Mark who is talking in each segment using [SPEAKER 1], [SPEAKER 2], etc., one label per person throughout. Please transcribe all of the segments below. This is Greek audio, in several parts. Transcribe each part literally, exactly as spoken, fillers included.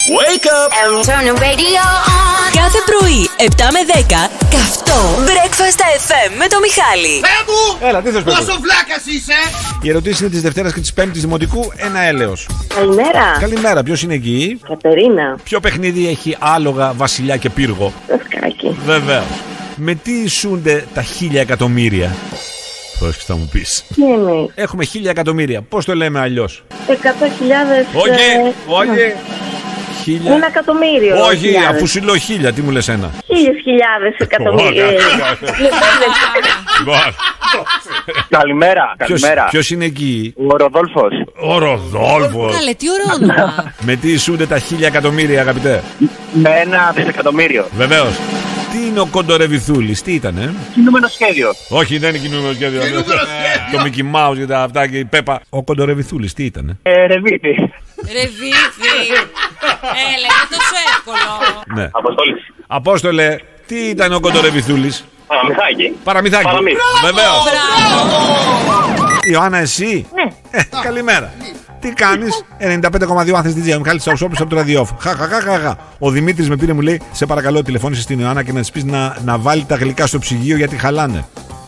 [SPEAKER 1] Wake up and turn the radio on.
[SPEAKER 2] Κάθε πρωί, επτά με δέκα, καυτό Breakfast εφ εμ με το Μιχάλη.
[SPEAKER 3] Πέμπου!
[SPEAKER 4] Έλα, τι θες,
[SPEAKER 3] πόσο βλάκας είσαι!
[SPEAKER 4] Η ερωτήση είναι της Δευτέρας και της Πέμπτης Δημοτικού. Ένα έλεος.
[SPEAKER 5] Καλημέρα.
[SPEAKER 4] Καλημέρα, ποιος είναι εκεί?
[SPEAKER 5] Κατερίνα.
[SPEAKER 4] Ποιο παιχνίδι έχει άλογα, βασιλιά και πύργο?
[SPEAKER 5] Δασκάκι.
[SPEAKER 4] Βεβαίως. Με τι ισούνται τα χίλια εκατομμύρια? Πρόσεξε, θα μου πεις.
[SPEAKER 5] Τι είναι?
[SPEAKER 4] Έχουμε χίλια εκατομμύρια. Πώς το λέμε αλλιώς?
[SPEAKER 5] Εκατό χιλιάδες.
[SPEAKER 4] Όχι, όχι. Χίλια...
[SPEAKER 5] Ένα εκατομμύριο.
[SPEAKER 4] Όχι,
[SPEAKER 5] χιλιάδες.
[SPEAKER 4] αφού σου λέω χίλια, τι μου λες ένα?
[SPEAKER 5] Χίλιες χιλιάδες εκατομμύρια.
[SPEAKER 6] Καλημέρα. Καλημέρα.
[SPEAKER 4] Ποιος είναι εκεί?
[SPEAKER 6] Ο Ροδόλφος.
[SPEAKER 4] Ο Ροδόλφος.
[SPEAKER 2] Καλέ, τι ωραίο όνομα.
[SPEAKER 4] Με τι ισούνται τα χίλια εκατομμύρια, αγαπητέ?
[SPEAKER 6] Με ένα δισεκατομμύριο.
[SPEAKER 4] Βεβαίως. Τι είναι ο Κοντορεβιθούλης, τι ήτανε?
[SPEAKER 6] Κινούμενο σχέδιο.
[SPEAKER 4] Όχι, δεν είναι κινούμενο σχέδιο. Το Μικι Μάους και τα αυτά και η Πέπα. Ο Κοντορεβιθούλης, τι ήτανε?
[SPEAKER 6] Ε, Ρεβίτη.
[SPEAKER 2] Ρεβίθι. Έλα, είναι τόσο εύκολο.
[SPEAKER 4] Ναι.
[SPEAKER 6] Αποστόλης.
[SPEAKER 4] Απόστολε, τι ήταν ο Κοντορεβιθούλης?
[SPEAKER 6] Παραμυθάκι.
[SPEAKER 4] Παραμυθάκι.
[SPEAKER 6] Παραμύθι.
[SPEAKER 4] Βεβαίως.
[SPEAKER 2] Μπράβο.
[SPEAKER 4] Ιωάννα, εσύ?
[SPEAKER 5] Ναι.
[SPEAKER 4] Ε, καλημέρα. Τι κάνεις? ενενήντα πέντε κόμμα δύο Άθνης ντι τζέι. Ο Μιχάλης Σαουσόπουλος από το ραδιόφ. Χαχαχαχαχα. Ο Δημήτρης με πήρε, μου λέει: σε παρακαλώ, τηλεφώνησε στην Ιωάννα και να της πεις να, να βάλει τα γλυκά στο ψυγείο γιατί χαλάνε.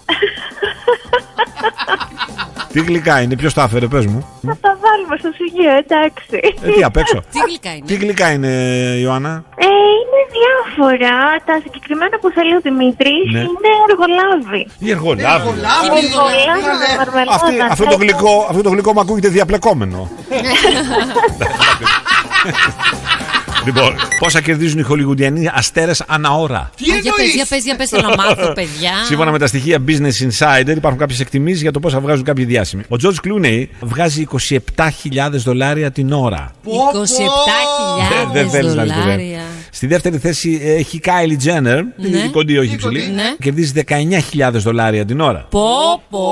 [SPEAKER 4] Τι γλυκά είναι, ποιος τα έφερε, πες μου?
[SPEAKER 5] Θα τα βάλουμε στο ψυγείο, εντάξει.
[SPEAKER 4] Ε, τι απ' έξω?
[SPEAKER 2] Τι γλυκά είναι?
[SPEAKER 4] Τι γλυκά είναι, Ιωάννα?
[SPEAKER 5] Ε, είναι διάφορα. Τα συγκεκριμένα που θέλει ο Δημήτρης
[SPEAKER 4] Ναι.
[SPEAKER 5] είναι εργολάβη.
[SPEAKER 4] Η εργολάβη.
[SPEAKER 5] Εργολάβη,
[SPEAKER 4] Αυτή, αυτό, το γλυκό, αυτό το γλυκό μου ακούγεται διαπλεκόμενο. Λοιπόν, πόσα κερδίζουν οι χολιγουντιανοί αστέρες ανά ώρα?
[SPEAKER 3] Τι
[SPEAKER 2] Για πες, για
[SPEAKER 3] εννοείς?
[SPEAKER 2] πες, για πες, θέλω να μάθω, παιδιά.
[SPEAKER 4] Σύμφωνα με τα στοιχεία Business Insider, υπάρχουν κάποιες εκτιμήσεις για το πόσα βγάζουν κάποιοι διάσημοι. Ο George Clooney βγάζει είκοσι επτά χιλιάδες δολάρια την ώρα.
[SPEAKER 2] είκοσι επτά
[SPEAKER 4] Δεν θέλεις
[SPEAKER 2] χιλιάδες
[SPEAKER 4] να σου
[SPEAKER 2] δολάρια.
[SPEAKER 4] Στη δεύτερη θέση έχει η Kylie Jenner,
[SPEAKER 2] Ναι.
[SPEAKER 4] η κοντή, όχι
[SPEAKER 3] Η κοντή,
[SPEAKER 4] υψηλή.
[SPEAKER 2] ναι.
[SPEAKER 4] Κερδίζει δεκαεννιά χιλιάδες δολάρια την ώρα.
[SPEAKER 2] Πω, πω.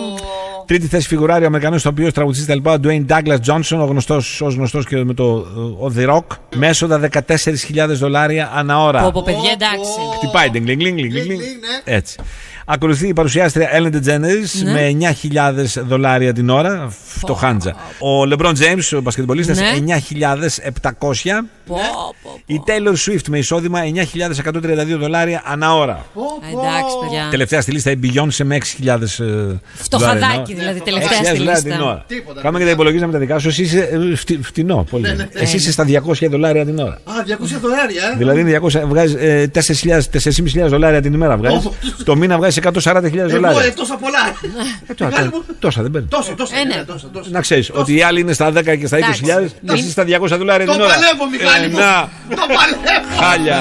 [SPEAKER 4] Τρίτη θέση φιγουράρει ο Αμερικανός ηθοποιός, τραγουδιστής κτλ. Dwayne Douglas Johnson, ο γνωστός, ως γνωστός και με το ο The Rock, με έσοδα δεκατέσσερις χιλιάδες δολάρια ανά ώρα.
[SPEAKER 2] Πω, πω, παιδιά, εντάξει.
[SPEAKER 4] Χτυπάει, γκλινγκ, γκλινγκ, γκλινγκ,
[SPEAKER 3] Γκλινγκ,
[SPEAKER 4] γκλινγκ.
[SPEAKER 3] ναι.
[SPEAKER 4] Έτσι. Ακολουθεί η παρουσιάστρια Ellen DeGeneres
[SPEAKER 2] Ναι.
[SPEAKER 4] με εννιά χιλιάδες δολάρια την ώρα. Φτωχάντζα. Ο LeBron James, ο μπασκετμπολίστας,
[SPEAKER 2] Ναι.
[SPEAKER 4] εννιά χιλιάδες επτακόσια.
[SPEAKER 2] Πω, πω,
[SPEAKER 4] Η Taylor Swift με εισόδημα εννιά χιλιάδες εκατόν τριάντα δύο δολάρια ανά ώρα.
[SPEAKER 2] εντάξει, παιδιά.
[SPEAKER 4] Τελευταία στη λίστα η Beyoncé με έξι χιλιάδες δολάρια.
[SPEAKER 2] Φτωχαδάκι, δηλαδή, τελευταία στη
[SPEAKER 4] την
[SPEAKER 2] λίστα.
[SPEAKER 4] ώρα.
[SPEAKER 3] Τίποτα.
[SPEAKER 4] Πάμε και τα υπολογίζαμε τα δικά σου. Εσύ είσαι ε, φτι- φτηνό. Πολύ. Εσύ είσαι στα διακόσια δολάρια την ώρα.
[SPEAKER 3] Α, διακόσια δολάρια, ε.
[SPEAKER 4] Δηλαδή είναι διακόσια, βγάζεις ε, τέσσερις χιλιάδες, τέσσερις χιλιάδες πεντακόσια δολάρια την ημέρα βγάζεις. Το μήνα βγάζεις εκατόν σαράντα χιλιάδες
[SPEAKER 3] Εγώ
[SPEAKER 4] δολάρια.
[SPEAKER 3] ε, τόσα πολλά.
[SPEAKER 4] Ε, τόσα,
[SPEAKER 3] Μεγάλη μου.
[SPEAKER 4] τόσα δεν παίρνει.
[SPEAKER 3] Τόσα, τόσα,
[SPEAKER 2] Ε, ναι.
[SPEAKER 3] ναι, τόσα, τόσα.
[SPEAKER 4] Να ξέρεις ότι οι άλλοι είναι στα δέκα και στα είκοσι χιλιάδες και εσύ στα διακόσια δολάρια
[SPEAKER 3] Το
[SPEAKER 4] την ώρα.
[SPEAKER 3] παλεύω, Μιχάλη
[SPEAKER 4] Ε,
[SPEAKER 3] μου.
[SPEAKER 4] να,
[SPEAKER 3] Το παλεύω.
[SPEAKER 4] χάλια.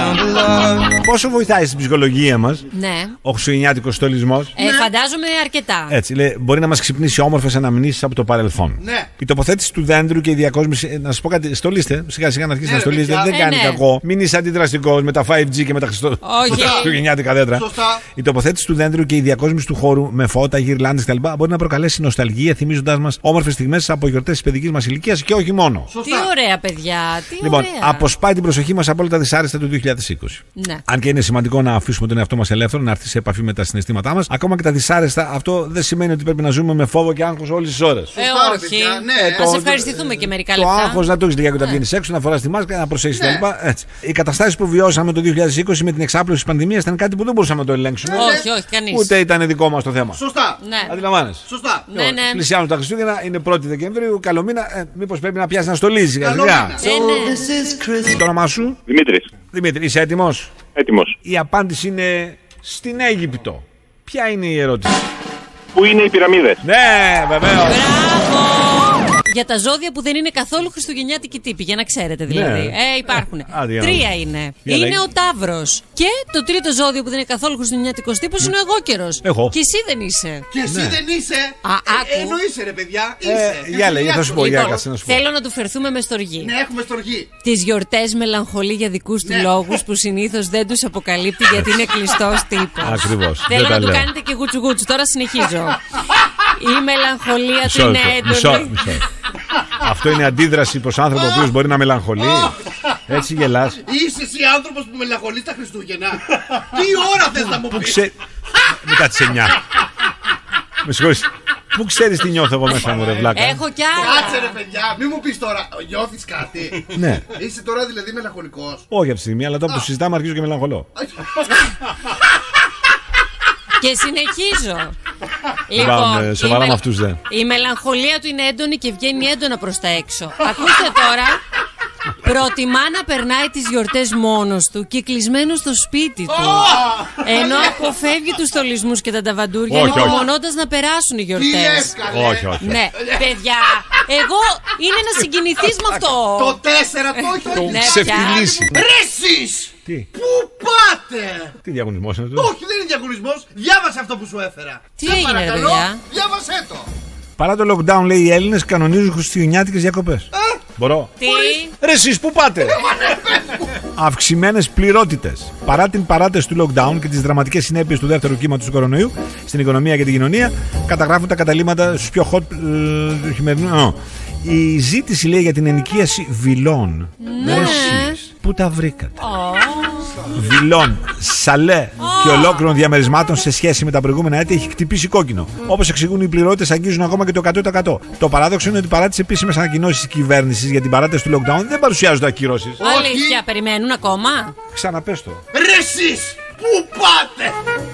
[SPEAKER 4] Πόσο βοηθάει στην ψυχολογία μας
[SPEAKER 2] Ναι.
[SPEAKER 4] ο χριστουγεννιάτικος στολισμός?
[SPEAKER 2] Ε, φαντάζομαι αρκετά.
[SPEAKER 4] Έτσι, λέει, μπορεί να μας ξυπνήσει όμορφες αναμνήσεις από το παρελθόν.
[SPEAKER 3] Ναι.
[SPEAKER 4] Η τοποθέτηση του δέντρου και η διακόσμηση. Να σας πω κάτι, στολίστε. Σιγά σιγά να αρχίσει
[SPEAKER 3] Ναι,
[SPEAKER 4] να
[SPEAKER 3] ρε,
[SPEAKER 4] στολίζετε.
[SPEAKER 3] παιδιά.
[SPEAKER 4] Δεν
[SPEAKER 2] Ε,
[SPEAKER 4] κάνει
[SPEAKER 2] ναι.
[SPEAKER 4] κακό. Μην είσαι αντιδραστικός με τα φάιβ τζι και με τα Χριστο...
[SPEAKER 2] Όχι.
[SPEAKER 4] με τα χριστουγεννιάτικα δέντρα.
[SPEAKER 3] Σωστά.
[SPEAKER 4] Η τοποθέτηση του δέντρου και η διακόσμηση του χώρου με φώτα, γυρλάντες κτλ. μπορεί να προκαλέσει νοσταλγία, θυμίζοντας μας όμορφες στιγμές από γιορτές της παιδικής μας ηλικίας και όχι μόνο.
[SPEAKER 2] Τι
[SPEAKER 3] Σωστά.
[SPEAKER 2] ωραία, παιδιά. Τι
[SPEAKER 4] Λοιπόν,
[SPEAKER 2] ωραία.
[SPEAKER 4] αποσπάει την προσοχή μας από όλα τα δυσάρεστα του δύο χιλιάδες είκοσι.
[SPEAKER 2] Ναι.
[SPEAKER 4] Αν και είναι σημαντικό να αφήσουμε τον εαυτό μας ελεύθερο, να έρθει σε επαφή με τα συναισθήματά μας, ακόμα και τα δυσάρεστα, αυτό δεν σημαίνει ότι πρέπει να ζούμε με φόβο και άγχος όλες τις ώρες.
[SPEAKER 2] Ε,
[SPEAKER 3] Σωστά, ρε,
[SPEAKER 2] όχι.
[SPEAKER 3] παιδιά, ναι.
[SPEAKER 2] Ας
[SPEAKER 4] το-
[SPEAKER 2] ευχαριστηθούμε και μερικά
[SPEAKER 4] Το
[SPEAKER 2] λεπτά.
[SPEAKER 4] άγχος να το έχεις για όταν βγαίνεις έξω, να φοράς τη μάσκα, να προσέχεις
[SPEAKER 3] Ναι.
[SPEAKER 4] κτλ. Έτσι. Οι καταστάσεις που βιώσαμε το δύο χιλιάδες είκοσι με την εξάπλωση της πανδημίας ήταν κάτι που δεν μπορούσαμε να το ελέγξουμε.
[SPEAKER 2] Όχι, όχι, κανείς.
[SPEAKER 4] Ούτε ήταν δικό μας το θέμα.
[SPEAKER 3] Σωστά.
[SPEAKER 2] Ναι.
[SPEAKER 4] Αντιλαμβάνεσαι.
[SPEAKER 3] Σωστά.
[SPEAKER 2] Ναι, ναι.
[SPEAKER 4] Πλησιάζουν τα Χριστούγεννα, είναι πρώτη Δεκεμβρίου, καλό μήνα. Ε, μήπως πρέπει να πιάσει να στολίζει.
[SPEAKER 3] Καλό
[SPEAKER 4] σιγά.
[SPEAKER 3] μήνα.
[SPEAKER 2] Ε, ναι.
[SPEAKER 4] Το όνομά σου,
[SPEAKER 6] Δημήτρης.
[SPEAKER 4] Δημήτρη, είσαι έτοιμος?
[SPEAKER 6] Έτοιμος.
[SPEAKER 4] Η απάντηση είναι στην Αίγυπτο. Ποια είναι η ερώτηση?
[SPEAKER 6] Πού είναι οι πυραμίδες?
[SPEAKER 4] Ναι, βεβαίως.
[SPEAKER 2] Μπράβο! Για τα ζώδια που δεν είναι καθόλου χριστουγεννιάτικοι τύποι, για να ξέρετε δηλαδή.
[SPEAKER 4] Ναι.
[SPEAKER 2] Ε, υπάρχουν.
[SPEAKER 4] Άντε, για να
[SPEAKER 2] Τρία
[SPEAKER 4] δούμε.
[SPEAKER 2] είναι.
[SPEAKER 4] Για
[SPEAKER 2] είναι
[SPEAKER 4] λέγε.
[SPEAKER 2] ο Ταύρος. Και το τρίτο ζώδιο που δεν είναι καθόλου χριστουγεννιάτικος τύπος είναι ο εγώκερος.
[SPEAKER 4] Εγώ.
[SPEAKER 2] Και εσύ δεν είσαι.
[SPEAKER 3] Και εσύ
[SPEAKER 4] Ναι.
[SPEAKER 3] δεν είσαι.
[SPEAKER 2] Α,
[SPEAKER 3] Ε,
[SPEAKER 2] άκου.
[SPEAKER 3] Εννοείσαι, ρε παιδιά.
[SPEAKER 4] Ε,
[SPEAKER 3] Είσαι.
[SPEAKER 4] για λέγε, θα σου πω, για
[SPEAKER 2] Λοιπόν,
[SPEAKER 4] κάτσε να σου πω.
[SPEAKER 2] θέλω να του φερθούμε με στοργή.
[SPEAKER 3] Ναι, έχουμε στοργή.
[SPEAKER 2] Τις γιορτές μελαγχολεί για δικούς του
[SPEAKER 3] Ναι.
[SPEAKER 2] λόγους που συνήθως δεν τους αποκαλύπτει γιατί είναι κλειστός τύπος.
[SPEAKER 4] Ακριβώς.
[SPEAKER 2] Θέλω
[SPEAKER 4] Δεν
[SPEAKER 2] να
[SPEAKER 4] τα
[SPEAKER 2] του
[SPEAKER 4] λέω.
[SPEAKER 2] κάνετε και γουτσου γουτσου. Τώρα συνεχίζω. Η μελαγχολία του
[SPEAKER 4] Μισό
[SPEAKER 2] είναι
[SPEAKER 4] λεπτό, μισό,
[SPEAKER 2] έντονη.
[SPEAKER 4] μισό. Αυτό είναι αντίδραση προς άνθρωπο ο οποίος μπορεί να μελαγχολεί. Έτσι γελάς.
[SPEAKER 3] Είσαι εσύ άνθρωπος που μελαγχολεί τα Χριστούγεννα. Τι ώρα θες να μου
[SPEAKER 4] Πού
[SPEAKER 3] πεις?
[SPEAKER 4] ξε... Μετά τις εννιά. Με συγχωρείς. Πού ξέρεις τι νιώθω εγώ μέσα μου, ρε βλάκα.
[SPEAKER 2] Έχω κι άλλα.
[SPEAKER 3] Κάτσε ρε παιδιά, μην μου πεις τώρα. Νιώθεις κάτι?
[SPEAKER 4] Ναι.
[SPEAKER 3] Είσαι τώρα δηλαδή μελαγχολικός?
[SPEAKER 4] Όχι από τη στιγμή, αλλά τώρα που το συζητάμε αρχίζω και μελαγχολώ.
[SPEAKER 2] Και συνεχίζω.
[SPEAKER 4] Πάμε, σοβαρά
[SPEAKER 2] η
[SPEAKER 4] με
[SPEAKER 2] μελ-
[SPEAKER 4] αυτούς δεν.
[SPEAKER 2] Η μελαγχολία του είναι έντονη και βγαίνει έντονα προς τα έξω. Ακούστε τώρα. Προτιμά να περνάει τις γιορτές μόνος του και κλεισμένο στο σπίτι του. Ενώ αποφεύγει τους στολισμούς και τα ταβαντούρια,
[SPEAKER 4] Όχι, όχι.
[SPEAKER 2] ανυπομονώντας να περάσουν οι
[SPEAKER 3] Τι λες
[SPEAKER 2] γιορτές.
[SPEAKER 3] καλέ?
[SPEAKER 4] Όχι, όχι.
[SPEAKER 2] Ναι, παιδιά, εγώ είναι να συγκινηθείς με αυτό.
[SPEAKER 3] Το τέσσερα το έχει
[SPEAKER 4] Το
[SPEAKER 2] Ναι,
[SPEAKER 4] ξεφτυλίσει.
[SPEAKER 3] Ρε εσείς!
[SPEAKER 4] Τι,
[SPEAKER 3] Πού πάτε?
[SPEAKER 4] τι διαγωνισμός είναι αυτό?
[SPEAKER 3] Όχι, δεν είναι διαγωνισμός. Διάβασε αυτό που σου έφερα.
[SPEAKER 2] Τι
[SPEAKER 3] Σε
[SPEAKER 2] έγινε, ρε
[SPEAKER 3] παρακαλώ,
[SPEAKER 2] παιδιά?
[SPEAKER 3] διάβασέ το.
[SPEAKER 4] Παρά το lockdown, λέει, οι Έλληνες κανονίζουν χριστουγεννιάτικες διακοπές. Μπορώ.
[SPEAKER 2] Τι?
[SPEAKER 4] Ρε εσείς που πάτε? Αυξημένες πληρότητες. Παρά την παράταση του lockdown και τις δραματικές συνέπειες του δεύτερου κύματος του κορονοϊού στην οικονομία και την κοινωνία, καταγράφουν τα καταλήμματα στους πιο hot ε, του χειμερινού. Η ζήτηση, λέει, για την ενοικίαση βιλών.
[SPEAKER 2] Ναι.
[SPEAKER 4] Ρε εσείς, πού τα βρήκατε?
[SPEAKER 2] Ω,
[SPEAKER 4] Βιλών, σαλέ και ολόκληρων διαμερισμάτων σε σχέση με τα προηγούμενα έτη έχει χτυπήσει κόκκινο. Όπως εξηγούν οι πληρότητες, αγγίζουν ακόμα και το εκατό τοις εκατό. Το παράδοξο είναι ότι παρά τις επίσημες ανακοινώσεις της κυβέρνησης για την παράταση του lockdown δεν παρουσιάζονται ακυρώσεις.
[SPEAKER 2] αλήθεια, περιμένουν ακόμα.
[SPEAKER 4] Ξαναπες το.
[SPEAKER 3] Ρε εσείς! Πού πάτε?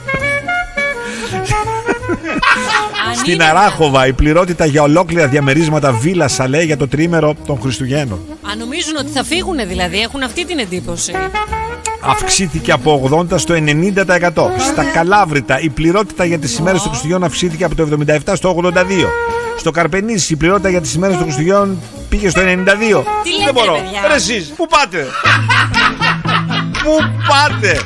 [SPEAKER 2] Αν
[SPEAKER 4] Στην
[SPEAKER 2] είναι-
[SPEAKER 4] Αράχοβα η πληρότητα για ολόκληρα διαμερίσματα βίλα σαλέ για το τρίμερο των Χριστουγέννων
[SPEAKER 2] Αν νομίζουν ότι θα φύγουνε δηλαδή, έχουν αυτή την εντύπωση.
[SPEAKER 4] αυξήθηκε από ογδόντα στο ενενήντα τοις εκατό. Στα Καλάβρητα η πληρότητα για τις ημέρες των Χριστουγέννων αυξήθηκε από το εβδομήντα επτά στο ογδόντα δύο. Στο Καρπενήσι η πληρότητα για τις ημέρες των Χριστουγέννων πήγε στο ενενήντα δύο.
[SPEAKER 2] Τι λέτε,
[SPEAKER 4] Δεν μπορώ.
[SPEAKER 2] ρε παιδιά?
[SPEAKER 4] Ρε εσείς, πού πάτε? Πού πάτε?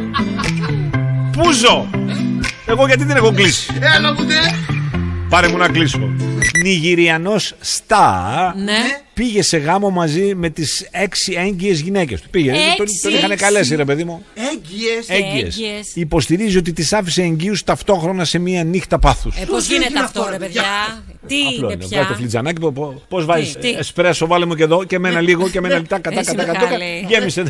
[SPEAKER 4] Πού ζω? Εγώ γιατί δεν έχω κλείσει?
[SPEAKER 3] Έλα μου ντε.
[SPEAKER 4] Πάρε μου να κλείσω. Νιγηριανός Στά
[SPEAKER 2] Ναι.
[SPEAKER 4] πήγε σε γάμο μαζί με τις έξι έγκυες γυναίκες του. Πήγε.
[SPEAKER 2] Έξι.
[SPEAKER 4] Τον, τον είχαν καλέσει, ρε παιδί μου.
[SPEAKER 3] Έγκυες.
[SPEAKER 4] Έγκυες.
[SPEAKER 2] Έγκυες.
[SPEAKER 4] Υποστηρίζει ότι τις άφησε εγγύους ταυτόχρονα σε μία νύχτα πάθους.
[SPEAKER 2] Ε, πώς
[SPEAKER 3] Πώς
[SPEAKER 2] γίνεται
[SPEAKER 3] έγινε
[SPEAKER 2] αυτό,
[SPEAKER 3] αυτό,
[SPEAKER 2] ρε
[SPEAKER 3] ρε
[SPEAKER 2] παιδιά? Τι
[SPEAKER 4] Απλό
[SPEAKER 2] είναι
[SPEAKER 4] είναι.
[SPEAKER 2] πια?
[SPEAKER 4] Βγάλε το φλιτζανάκι. πο- πο- Πώς βάζεις
[SPEAKER 2] τι?
[SPEAKER 4] εσπρέσο, βάλε μου και εδώ και με ένα λίγο και με ένα λιτά. Κατά,
[SPEAKER 2] Εσύ
[SPEAKER 4] κατά, κατά.
[SPEAKER 2] μεγάλη.
[SPEAKER 4] Γέμισε.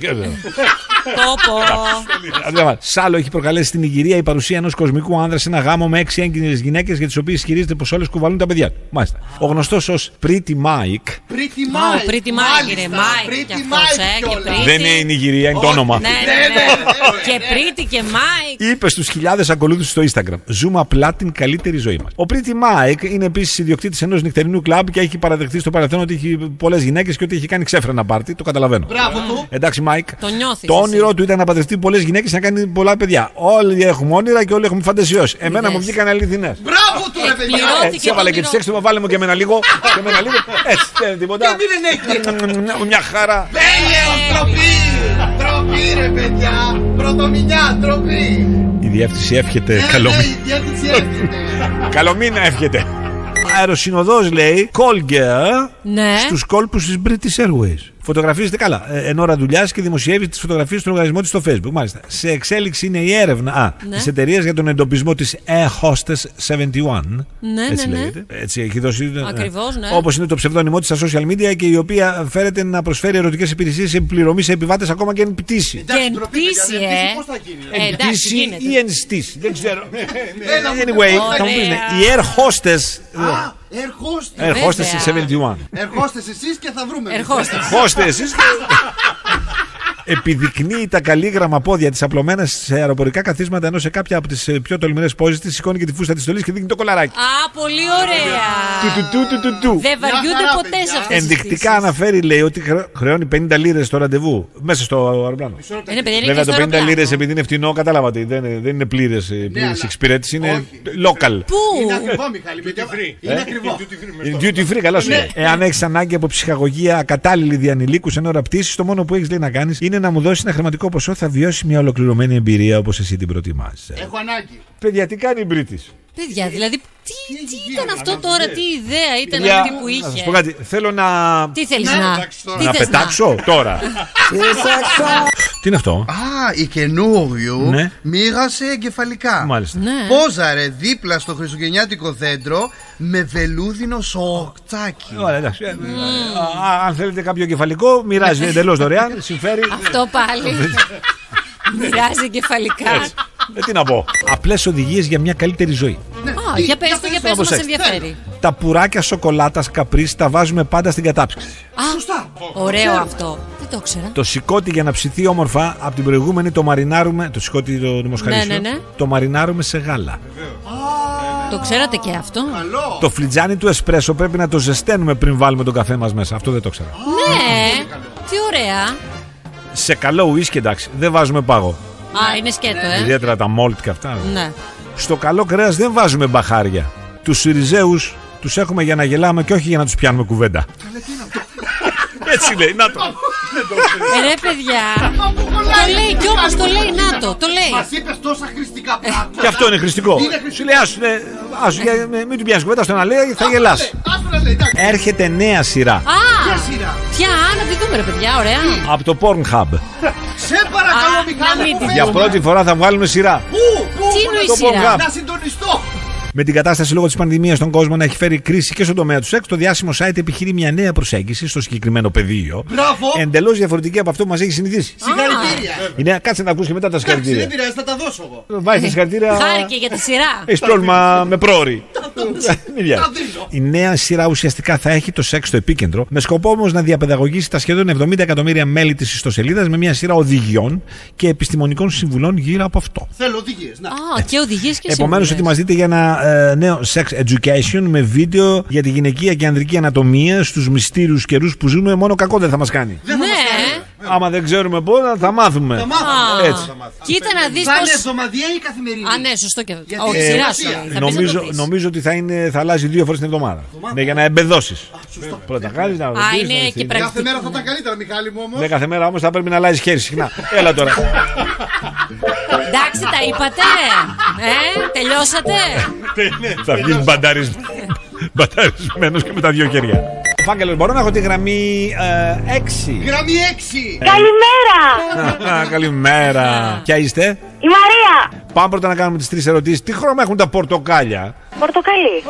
[SPEAKER 2] Τόπο.
[SPEAKER 4] Σ' άλλο έχει προκαλέσει στην Νιγηρία η παρουσία ενός κοσμικού άνδρα σε ένα γάμο με έξι έγκυες γυναίκες για τις οποίες ισχυρίζεται πως όλες κουβαλούν τα παιδιά του. Μάλιστα. Ο γνωστός ως Pretty Mike.
[SPEAKER 3] Pretty
[SPEAKER 2] Μα,
[SPEAKER 3] Mike.
[SPEAKER 2] ο Pretty Mike είναι
[SPEAKER 3] Μάλιστα,
[SPEAKER 2] Mike
[SPEAKER 3] Pretty
[SPEAKER 2] κι αυτός,
[SPEAKER 3] Mike
[SPEAKER 2] ε, και
[SPEAKER 3] κιόλας.
[SPEAKER 2] Pretty.
[SPEAKER 4] δεν είναι η Νιγηρία, είναι το
[SPEAKER 3] Όχι.
[SPEAKER 4] όνομα.
[SPEAKER 2] Ναι,
[SPEAKER 3] Ναι,
[SPEAKER 2] ναι,
[SPEAKER 3] ναι,
[SPEAKER 2] ναι.
[SPEAKER 3] ναι.
[SPEAKER 2] Και Pretty και Mike.
[SPEAKER 4] Είπε στους χιλιάδες ακολούθους στο Instagram: ζούμε απλά την καλύτερη ζωή μας. Ο Pretty Mike είναι επίσης ιδιοκτήτης ενός νυχτερινού κλαμπ και έχει παραδεχτεί στο παρελθόν ότι έχει πολλές γυναίκες και ότι έχει κάνει ξέφρενα πάρτι. Το καταλαβαίνω.
[SPEAKER 3] Μπράβο του.
[SPEAKER 4] Εντάξει, Mike.
[SPEAKER 2] Το νιώθεις
[SPEAKER 4] Το
[SPEAKER 2] εσύ.
[SPEAKER 4] όνειρό του ήταν να παντρευτεί πολλές γυναίκες και να κάνει πολλά παιδιά. Όλοι έχουμε όνειρα και όλοι έχουμε φαντασιώσει. Εμένα μου
[SPEAKER 2] Είδες.
[SPEAKER 4] βγήκαν αληθινές.
[SPEAKER 3] Μπράβο του ρε παιδιά.
[SPEAKER 2] Εκπληρώθηκε.
[SPEAKER 4] Έτσι έβαλε και
[SPEAKER 2] το
[SPEAKER 4] τις έξι του, βάλε μου και εμένα λίγο. Και εμένα λίγο. Έτσι, δεν είναι τίποτα.
[SPEAKER 3] Και μην είναι εκεί.
[SPEAKER 4] Μια χαρά.
[SPEAKER 3] Τέλειος, ντροπή. Ντροπή ρε παιδιά. Πρωτομηνιά, ντροπή.
[SPEAKER 4] Η διεύθυνση εύχεται.
[SPEAKER 3] Ε,
[SPEAKER 4] Καλό
[SPEAKER 3] ναι,
[SPEAKER 4] μήνα.
[SPEAKER 3] η διεύθυνση έρχεται.
[SPEAKER 4] Καλό μήνα εύχεται. Αεροσυνοδός, λέει, Colger
[SPEAKER 2] Ναι.
[SPEAKER 4] στους κόλπους της British Airways. Φωτογραφίζεται καλά ε, εν ώρα δουλειάς και δημοσιεύει τις φωτογραφίες στον λογαριασμό της στο Facebook. Μάλιστα. Σε εξέλιξη είναι η έρευνα α,
[SPEAKER 2] Ναι.
[SPEAKER 4] της εταιρείας για τον εντοπισμό της Air Hostess εβδομήντα ένα.
[SPEAKER 2] Ναι,
[SPEAKER 4] Έτσι
[SPEAKER 2] ναι, ναι.
[SPEAKER 4] λέγεται. Έτσι έχει δώσει.
[SPEAKER 2] Ακριβώς, ναι.
[SPEAKER 4] Όπως είναι το ψευδόνυμό της στα social media και η οποία φέρεται να προσφέρει ερωτικές υπηρεσίες σε πληρωμή σε επιβάτες ακόμα και εν πτήση.
[SPEAKER 3] Εντάξει,
[SPEAKER 2] Και
[SPEAKER 3] ντροπή,
[SPEAKER 2] εντύσει,
[SPEAKER 3] παιδιά,
[SPEAKER 2] ε.
[SPEAKER 3] εντύσει πώς θα γίνει, ρε.
[SPEAKER 2] Ε,
[SPEAKER 4] Εν
[SPEAKER 2] εντάξει,
[SPEAKER 4] πτήση
[SPEAKER 2] γίνεται.
[SPEAKER 4] ή εν στήση. Δεν ξέρω.
[SPEAKER 3] Έλα μου,
[SPEAKER 4] Anyway,
[SPEAKER 3] ωραία.
[SPEAKER 4] θα μου πεις, ναι, η Air Hostess.
[SPEAKER 3] Α, Ερχόστε.
[SPEAKER 4] Air Hostess
[SPEAKER 2] βέβαια.
[SPEAKER 4] εβδομήντα ένα.
[SPEAKER 3] Ερχόστε εσείς και θα βρούμε.
[SPEAKER 2] Ερχόστε.
[SPEAKER 4] Χώστε εσείς. Επιδεικνύει τα καλήγραμμα πόδια της απλωμένα σε αεροπορικά καθίσματα, ενώ σε κάποια από τις ε, πιο τολμηρές πόζες της σηκώνει και τη φούστα της στολής και δείχνει το κολαράκι.
[SPEAKER 2] Α, πολύ ωραία.
[SPEAKER 4] Του, του, του, του, του, του.
[SPEAKER 2] Δεν βαριούνται
[SPEAKER 3] χαρά,
[SPEAKER 2] ποτέ
[SPEAKER 3] παιδιά.
[SPEAKER 2] σε αυτές τις
[SPEAKER 4] Ενδεικτικά
[SPEAKER 2] στήσεις.
[SPEAKER 4] αναφέρει, λέει, ότι χρεω- χρεώνει πενήντα λίρες στο ραντεβού μέσα στο αεροπλάνο.
[SPEAKER 2] Είναι παιδί, είναι
[SPEAKER 4] Βέβαια
[SPEAKER 2] και
[SPEAKER 4] το
[SPEAKER 2] στο
[SPEAKER 4] πενήντα
[SPEAKER 2] αεροπλάνο.
[SPEAKER 4] λίρες επειδή είναι φτηνό, κατάλαβατε. Δεν, είναι- δεν είναι πλήρες ε, πλήρης
[SPEAKER 3] αλλά-
[SPEAKER 4] εξυπηρέτηση, είναι
[SPEAKER 3] Όχι.
[SPEAKER 4] local.
[SPEAKER 2] Πού?
[SPEAKER 3] Είναι ακριβό, Μιχάλη. παιδιά. Είναι ακριβό.
[SPEAKER 4] Είναι duty free, καλά σου λέει. Εάν έχει ανάγκη από ψυχαγωγία ακατάλληλη διανηλίκου εν ώρα πτήση, το μόνο που έχει λέει να κάνει είναι να μου δώσει ένα χρηματικό ποσό. Θα βιώσει μια ολοκληρωμένη εμπειρία όπως εσύ την προτιμάς.
[SPEAKER 3] Έχω ανάγκη.
[SPEAKER 4] Παιδιά, τι κάνει η British?
[SPEAKER 2] Παιδιά, δηλαδή, τι,
[SPEAKER 3] έχει
[SPEAKER 2] τι
[SPEAKER 3] γίνει,
[SPEAKER 2] ήταν αυτό
[SPEAKER 3] ανάμεσα,
[SPEAKER 2] τώρα,
[SPEAKER 3] ναι.
[SPEAKER 2] τι ιδέα ήταν
[SPEAKER 4] Παιδιά,
[SPEAKER 2] αυτή που
[SPEAKER 4] να σας
[SPEAKER 2] είχε.
[SPEAKER 4] πω κάτι. Θέλω να.
[SPEAKER 2] Τι θέλεις
[SPEAKER 3] Ναι,
[SPEAKER 2] να.
[SPEAKER 3] εντάξει, τώρα.
[SPEAKER 2] Τι
[SPEAKER 4] να
[SPEAKER 2] θες
[SPEAKER 4] πετάξω τώρα. Τι είναι αυτό?
[SPEAKER 3] Α, η καινούριου
[SPEAKER 4] Ναι.
[SPEAKER 3] μοίρασε εγκεφαλικά.
[SPEAKER 4] Μάλιστα.
[SPEAKER 2] Ναι.
[SPEAKER 3] Πόζαρε δίπλα στο χριστουγεννιάτικο δέντρο με βελούδινο σορτσάκι.
[SPEAKER 4] Ωραία, εντάξει. Ε, ε, α, Αν θέλετε κάποιο κεφαλικό, μοιράζει εντελώς δωρεάν. Συμφέρει.
[SPEAKER 2] Αυτό πάλι. Μοιράζει κεφαλικά.
[SPEAKER 4] Ε, τι να πω. Απλές οδηγίες για μια καλύτερη ζωή.
[SPEAKER 2] Α, για πες το, για πες, μας ενδιαφέρει.
[SPEAKER 4] Τα πουράκια σοκολάτας Καπρίς τα βάζουμε πάντα στην κατάψυξη.
[SPEAKER 2] Α, σωστά. Ωραίο αυτό. Δεν το ήξερα.
[SPEAKER 4] Το σηκώτη για να ψηθεί όμορφα από την προηγούμενη το μαρινάρουμε. Το σηκώτη το δημοσχαρίσιο.
[SPEAKER 2] Ναι, ναι, ναι.
[SPEAKER 4] Το μαρινάρουμε σε γάλα.
[SPEAKER 2] Το ξέρατε και αυτό?
[SPEAKER 3] Καλό.
[SPEAKER 4] Το φλιτζάνι του εσπρέσο πρέπει να το ζεσταίνουμε πριν βάλουμε τον καφέ μας μέσα. Αυτό δεν το ξέρα.
[SPEAKER 2] Ναι, τι ωραία.
[SPEAKER 4] Σε καλό ουίσκι, εντάξει, δεν βάζουμε πάγο.
[SPEAKER 2] Α, είναι σκέτο, ε.
[SPEAKER 4] Ιδιαίτερα τα μόλτ και αυτά.
[SPEAKER 2] Ναι.
[SPEAKER 4] Στο καλό κρέας δεν βάζουμε μπαχάρια. Τους Σιριζέους τους έχουμε για να γελάμε και όχι για να τους πιάνουμε κουβέντα. Έτσι λέει, να το.
[SPEAKER 2] Ε, ρε παιδιά, το λέει κι όμως το λέει, να το, το λέει.
[SPEAKER 3] Μας είπες τόσα χρηστικά πράγματα.
[SPEAKER 4] Και αυτό είναι χρηστικό. Σου λέει, άσου, ναι, άσου, μην του πιάνεις κουβέντα, στο να λέει θα γελάς. Έρχεται νέα σειρά.
[SPEAKER 2] Α, ποια, να τη δούμε ρε παιδιά, ωραία.
[SPEAKER 4] Από το Pornhub.
[SPEAKER 3] Σε παρακαλώ, Μιχάλη.
[SPEAKER 4] Για πρώτη φορά θα βγάλουμε σειρά.
[SPEAKER 3] Πού, πού,
[SPEAKER 2] Τι είναι η σειρά?
[SPEAKER 3] να συντονιστώ.
[SPEAKER 4] Με την κατάσταση λόγω της πανδημίας στον κόσμο να έχει φέρει κρίση και στον τομέα του σεξ, το διάσημο site επιχειρεί μια νέα προσέγγιση στο συγκεκριμένο πεδίο.
[SPEAKER 3] Μπράβο.
[SPEAKER 4] Εντελώς διαφορετική από αυτό που μας έχει συνηθίσει.
[SPEAKER 3] Συγχαρητήρια.
[SPEAKER 4] Είναι, κάτσε να ακούς και μετά τα
[SPEAKER 3] Εντάξει,
[SPEAKER 4] συγχαρητήρια.
[SPEAKER 3] δεν πειράζει, θα τα δώσω εγώ.
[SPEAKER 4] Βάζει τα συγχαρητήρια.
[SPEAKER 2] Χάρηκε για τη σειρά.
[SPEAKER 4] Έχει πρόβλημα με πρόωρη. Μην βιάζει.
[SPEAKER 3] Τα δίνω.
[SPEAKER 4] Η νέα σειρά ουσιαστικά θα έχει το σεξ στο επίκεντρο, με σκοπό όμως να διαπαιδαγωγήσει τα σχεδόν εβδομήντα εκατομμύρια μέλη της ιστοσελίδας με μια σειρά οδηγιών και επιστημονικών συμβουλών γύρω από αυτό.
[SPEAKER 3] Θέλω οδηγίες. Να.
[SPEAKER 2] Α, και οδηγίες και
[SPEAKER 4] Επομένως,
[SPEAKER 2] συμβουλές.
[SPEAKER 4] ετοιμαστείτε για ένα ε, νέο sex education με βίντεο για τη γυναικεία και ανδρική ανατομία στους μυστήριους καιρούς που ζούμε. Μόνο κακό δεν θα μας κάνει.
[SPEAKER 3] Δεν θα μας
[SPEAKER 2] Ναι.
[SPEAKER 3] κάνει.
[SPEAKER 4] Άμα δεν ξέρουμε πού, θα μάθουμε.
[SPEAKER 3] Θα μάθουμε.
[SPEAKER 4] Έτσι.
[SPEAKER 2] Κοίτα να δεις
[SPEAKER 3] Θα είναι
[SPEAKER 2] πως...
[SPEAKER 3] εβδομαδιαία ή καθημερινή?
[SPEAKER 2] Α, ναι, σωστό και αυτό.
[SPEAKER 3] Γιατί
[SPEAKER 2] Όχι,
[SPEAKER 3] ε,
[SPEAKER 2] σειρά σου
[SPEAKER 3] ε,
[SPEAKER 2] λέει. Θα πεις να το
[SPEAKER 4] Νομίζω,
[SPEAKER 2] πεις.
[SPEAKER 4] νομίζω ότι θα, είναι, θα αλλάζει δύο φορές την εβδομάδα. Ναι, για να εμπεδώσεις. Πρώτα χάρη να
[SPEAKER 2] Α,
[SPEAKER 4] ρωτήσεις,
[SPEAKER 2] είναι
[SPEAKER 4] να
[SPEAKER 2] και
[SPEAKER 4] στείλεις.
[SPEAKER 2] πρακτικό.
[SPEAKER 3] Κάθε μέρα θα ήταν καλύτερα, Μιχάλη μου όμως.
[SPEAKER 4] Ναι, κάθε μέρα όμως θα πρέπει να αλλάζει χέρι συχνά. Έλα τώρα.
[SPEAKER 2] Εντάξει, τα είπατε. Ε, τελειώσατε.
[SPEAKER 4] Θα βγεις μπανταρισμένος και με τα δύο χέρια. Φάκελος, μπορώ να έχω τη γραμμή έξι.
[SPEAKER 3] Γραμμή έξι.
[SPEAKER 5] Καλημέρα!
[SPEAKER 4] Καλημέρα. Ποια είστε?
[SPEAKER 5] Η Μαρία!
[SPEAKER 4] Πάμε πρώτα να κάνουμε τις τρεις ερωτήσεις. Τι χρώμα έχουν τα πορτοκάλια?
[SPEAKER 5] Πορτοκαλί.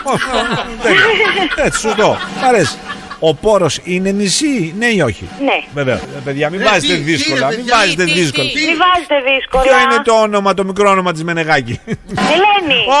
[SPEAKER 4] Έτσι, σωστό. Μ' αρέσει. Ο Πόρος είναι νησί, ναι ή όχι?
[SPEAKER 5] Ναι.
[SPEAKER 4] Βέβαια. Ε, παιδιά, μην
[SPEAKER 3] Ε,
[SPEAKER 4] βάζετε
[SPEAKER 3] τι, τι
[SPEAKER 4] δύσκολα.
[SPEAKER 3] είναι,
[SPEAKER 4] Μην
[SPEAKER 3] παιδιά,
[SPEAKER 4] βάζετε
[SPEAKER 2] τι, τι,
[SPEAKER 4] δύσκολα.
[SPEAKER 2] τι.
[SPEAKER 5] Μη βάζετε δύσκολα.
[SPEAKER 4] Ποιο είναι το όνομα, το μικρό όνομα της Μενεγάκη?
[SPEAKER 5] Ελένη.
[SPEAKER 4] Ω!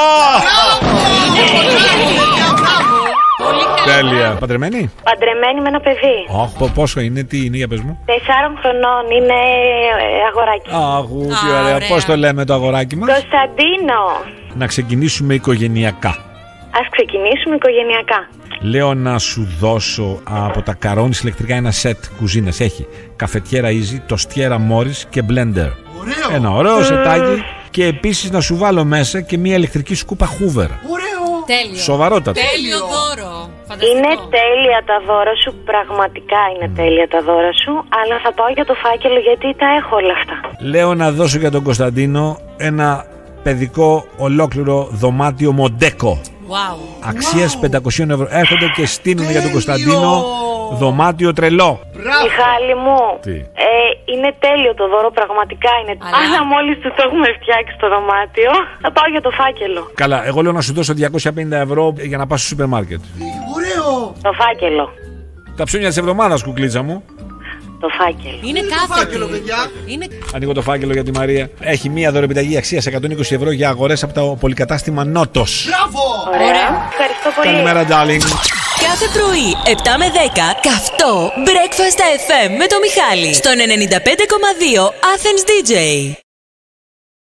[SPEAKER 4] Τέλεια. Παντρεμένη?
[SPEAKER 5] Παντρεμένη με ένα παιδί.
[SPEAKER 4] Αχ, πόσο είναι, τι είναι, για πες μου.
[SPEAKER 5] Τεσσάρων χρονών, είναι ε, αγοράκι.
[SPEAKER 4] Αχ, τι
[SPEAKER 2] Α,
[SPEAKER 4] ωραία.
[SPEAKER 2] ωραία.
[SPEAKER 4] Πώς το λέμε το αγοράκι μας?
[SPEAKER 5] Κωνσταντίνο.
[SPEAKER 4] Να ξεκινήσουμε οικογενειακά.
[SPEAKER 5] Ας ξεκινήσουμε οικογενειακά.
[SPEAKER 4] Λέω να σου δώσω από τα Καρόνις ηλεκτρικά ένα σετ κουζίνας. Έχει καφετιέρα Easy, τοστιέρα Morris και blender.
[SPEAKER 3] Ωραίο.
[SPEAKER 4] Ένα ωραίο σετάκι. Και επίσης να σου βάλω μέσα και μια ηλεκτρική σκούπα Hoover.
[SPEAKER 3] Ωραίο.
[SPEAKER 2] Τέλειο.
[SPEAKER 4] Σοβαρότατα.
[SPEAKER 2] Τέλειο δώρο.
[SPEAKER 5] Είναι
[SPEAKER 2] Φανταστικό.
[SPEAKER 5] τέλεια τα δώρα σου, πραγματικά είναι τέλεια τα δώρα σου, αλλά θα πάω για το φάκελο γιατί τα έχω όλα αυτά.
[SPEAKER 4] Λέω να δώσω για τον Κωνσταντίνο ένα παιδικό ολόκληρο δωμάτιο Μοντέκο.
[SPEAKER 2] Wow.
[SPEAKER 4] Αξίας πεντακόσια ευρώ. Έρχονται και στείλουν για τον
[SPEAKER 3] Τέλειο.
[SPEAKER 4] Κωνσταντίνο δωμάτιο τρελό.
[SPEAKER 3] Μπράβο.
[SPEAKER 5] Μιχάλη μου,
[SPEAKER 4] Τι?
[SPEAKER 5] ε, είναι τέλειο το δώρο, πραγματικά είναι.
[SPEAKER 2] Αλλά-
[SPEAKER 5] Αλλά μόλις του το έχουμε φτιάξει το δωμάτιο, θα πάω για το φάκελο.
[SPEAKER 4] Καλά, εγώ λέω να σου δώσω διακόσια πενήντα ευρώ για να πας στο σούπερ μάρκετ.
[SPEAKER 3] Ωραίο.
[SPEAKER 5] Το φάκελο.
[SPEAKER 4] Τα ψώνια της εβδομάδας, κουκλίτσα μου.
[SPEAKER 5] Το φάκελο.
[SPEAKER 2] Είναι
[SPEAKER 3] το φάκελο,
[SPEAKER 2] κάθετη.
[SPEAKER 3] παιδιά.
[SPEAKER 2] Είναι...
[SPEAKER 4] Ανοίγω το φάκελο για τη Μαρία. Έχει μία δωρεπιταγή αξίας εκατόν είκοσι ευρώ για αγορές από το πολυκατάστημα Νότος.
[SPEAKER 3] Μπράβο.
[SPEAKER 5] Ωραία.
[SPEAKER 2] Ωραία.
[SPEAKER 5] Ευχαριστώ πολύ.
[SPEAKER 4] Καλημέρα, darling.
[SPEAKER 7] Κάθε πρωί, επτά με δέκα, καυτό Breakfast εφ εμ με το Μιχάλη. Στον ενενήντα πέντε κόμμα δύο Athens ντι τζέι.